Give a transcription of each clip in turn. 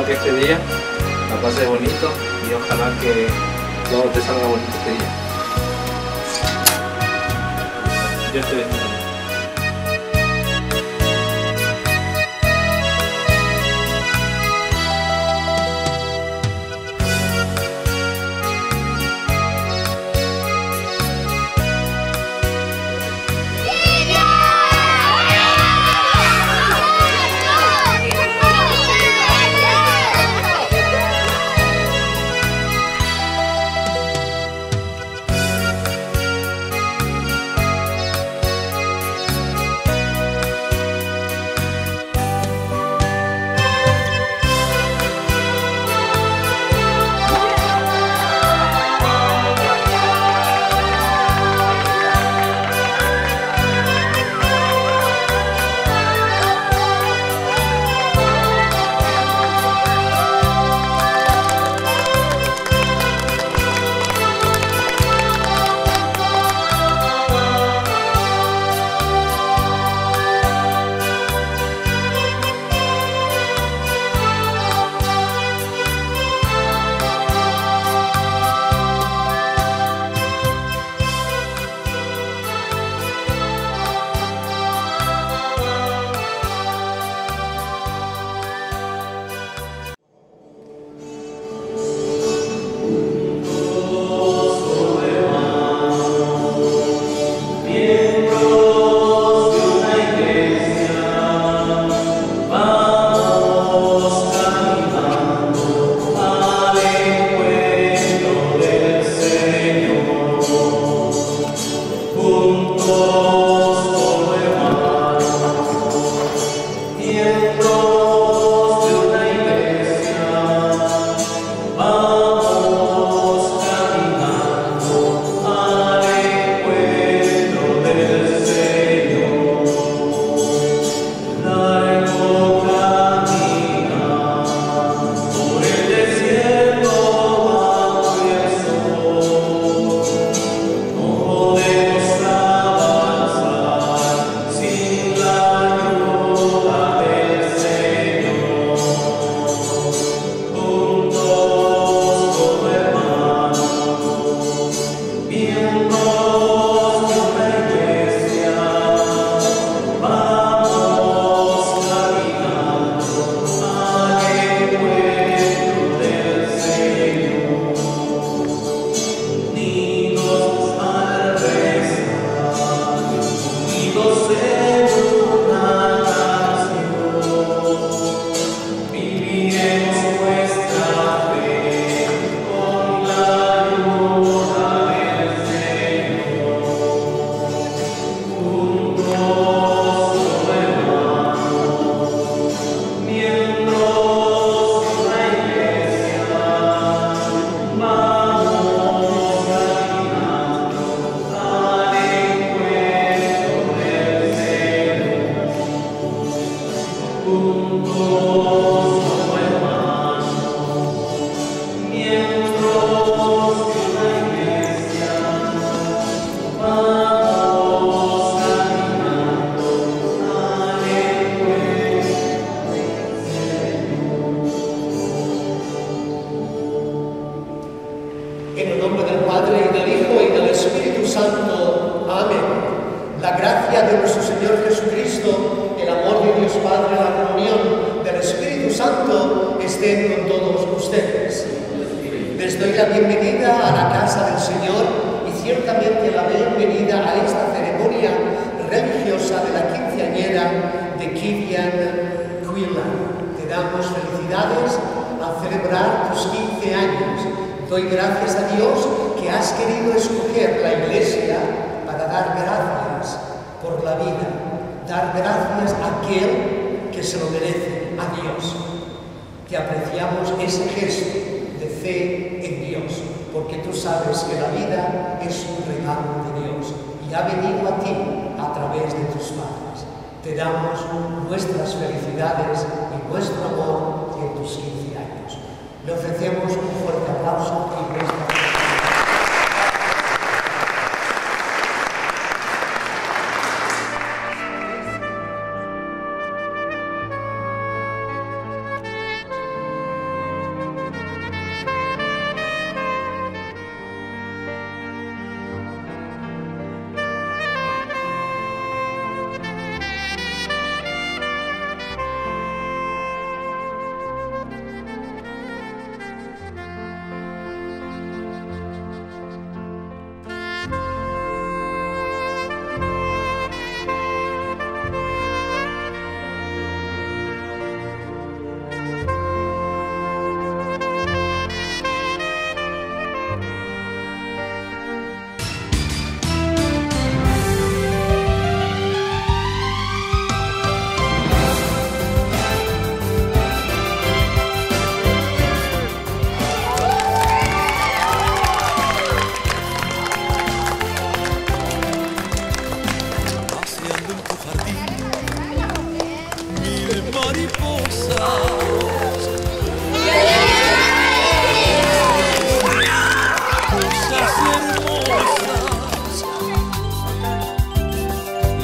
que este día la pases bonito y ojalá que todo te salga bonito este día. Yo estoy esperando.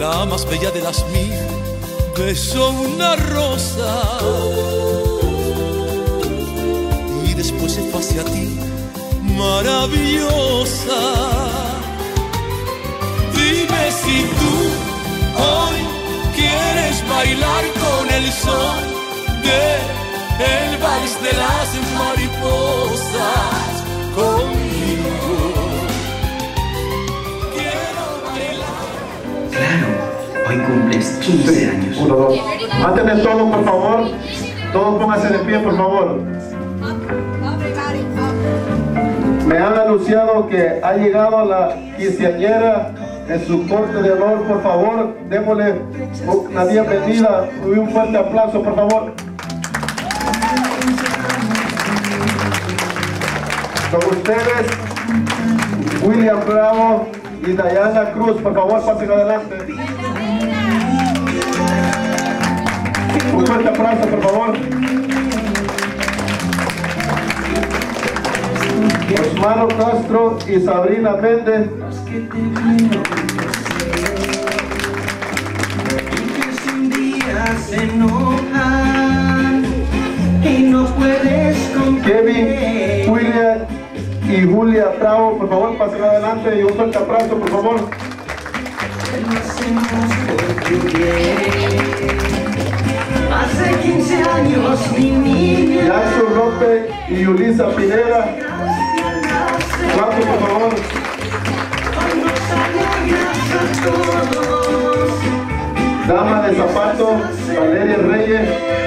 la más bella de las mil, besó una rosa y después se fue hacia ti, maravillosa. Dime si tú hoy quieres bailar con el son del vals de las mariposas conmigo. Quiero bailar. Claro, hoy cumples 15 años. 1, 2. Antes de todo, por favor, todos pónganse de pie, por favor. Me han anunciado que ha llegado la quinceañera en su corte de honor. Por favor, démosle una bienvenida y un fuerte aplauso, por favor. Con ustedes, William Bravo y Diana Cruz. Por favor, pasen adelante. Un fuerte aplauso, por favor. Osmano Castro y Sabrina Méndez. Se enojan y no puedes Kevin, William y Julia Bravo, por favor, pasen adelante y un fuerte aplauso, por favor. Hace 15 años, mi niña. Jackson López y Yulisa Pineda. Aplauso, por favor. Dama de zapato, Valeria Reyes.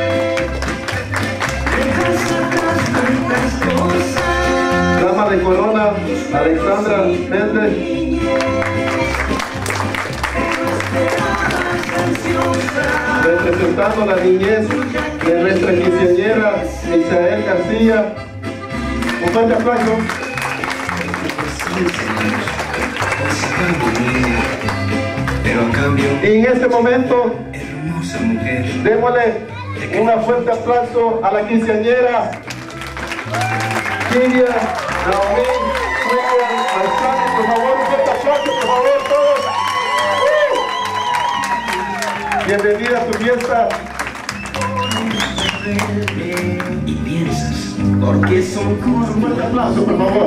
Dama de corona, Alexandra Méndez. Representando la niñez de nuestra quinceañera, Misael García. Un fuerte aplauso. Pero a cambio, Y en este momento, hermosa mujer, démosle un fuerte aplauso a la quinceañera Kiria Naomi Alzani. Por favor, un fuerte aplauso, por favor, todos. Bienvenida a tu fiesta. y piensas, porque son como Un fuerte aplauso, por favor.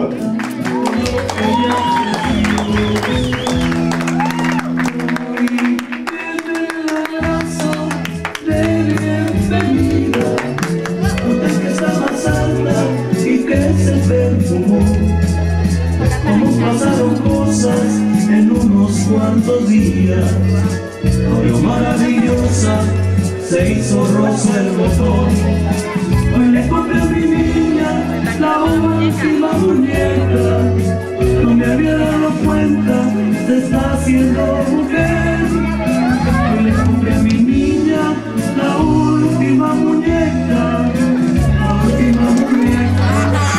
Pasaron cosas en unos cuantos días, abrió maravillosa, se hizo rosa el botón. Hoy le compré a mi niña la última muñeca, no me había dado cuenta, se está haciendo mujer. Hoy le compré a mi niña la última muñeca, la última muñeca.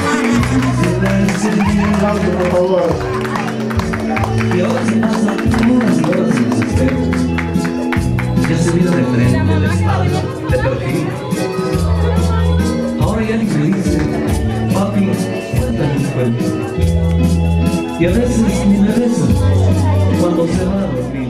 Aplauso, por favor. Y ahora se pasa horas y horas en los espejos. Ya se mira de frente, de espalda, de perfil. Ahora ya ni me dice, papi, cuéntame un cuento. Y a veces ni me besa cuando se va a dormir.